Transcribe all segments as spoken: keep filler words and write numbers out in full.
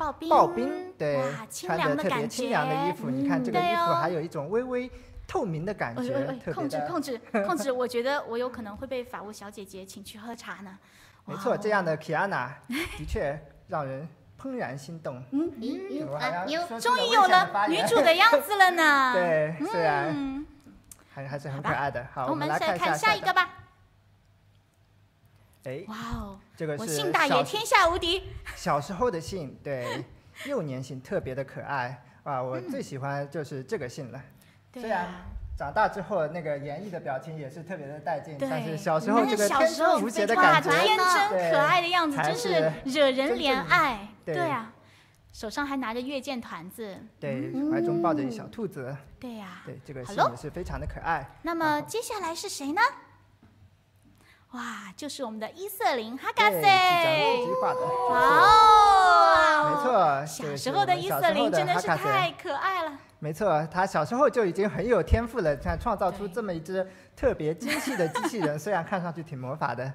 刨冰， 刨冰，对， 穿着特别清凉的衣服，你看这个衣服还有一种微微透明的感觉， 控制控制控制，我觉得我有可能会被法务小姐姐请去喝茶呢。 没错，这样的 Kiana 的确让人怦然心动。 嗯嗯，终于有了女主的样子了呢。 对，虽然还还是很可爱的。好，我们来看下一个吧。 哎， 哇哦， 这个是信大爷天下无敌。 小时候的信，对，幼年信特别的可爱啊！我最喜欢就是这个信了。虽然长大之后那个演绎的表情也是特别的带劲，但是小时候这个天真无邪的感觉， 天真可爱的样子，真是惹人怜爱。对啊，手上还拿着月见团子， 对，怀中抱着一小兔子。 对呀， 对，这个信也是非常的可爱。 那么接下来是谁呢？哇，就是我们的伊瑟琳哈卡塞， 哇哦，没错， 小时候的伊瑟琳真的是太可爱了。 没错，他小时候就已经很有天赋了，看创造出这么一只特别精细的机器人，虽然看上去挺魔法的。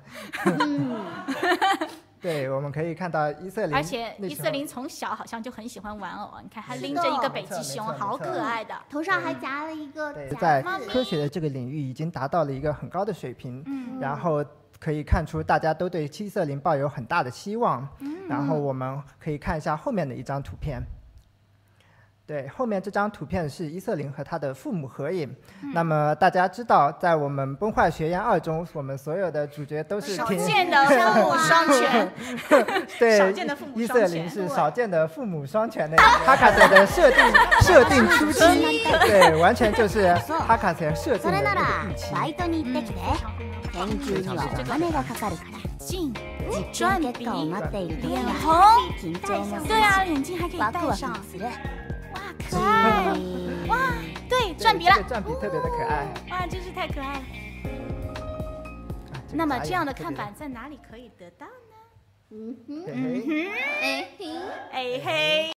对，我们可以看到伊瑟琳， 而且伊瑟琳从小好像就很喜欢玩偶，你看她拎着一个北极熊，好可爱的， 头上还夹了一个。 对，在科学的这个领域已经达到了一个很高的水平，嗯，然后可以看出大家都对伊瑟琳抱有很大的希望。嗯，然后我们可以看一下后面的一张图片。对，后面这张图片是伊瑟琳和她的父母合影。嗯、那么大家知道，在我们《崩坏学园二》中，我们所有的主角都是少见的父母双全。 对， 少见的父母双全。 伊瑟琳是少见的父母双全的。哈卡塞的设定设定初期，对，完全就是哈卡塞设定的那个预期。 研究にはお金がかかるから。 进実験結果を待っている時脸は红， 緊張も对啊，眼镜还可以ワクワ戴上。 クする。 可爱，哇，对，转笔了， 转笔特别的可爱， 哇，真是太可爱了。那么这样的看板在哪里可以得到呢？ 嗯哼， 嗯哼， 哎嘿， 哎嘿。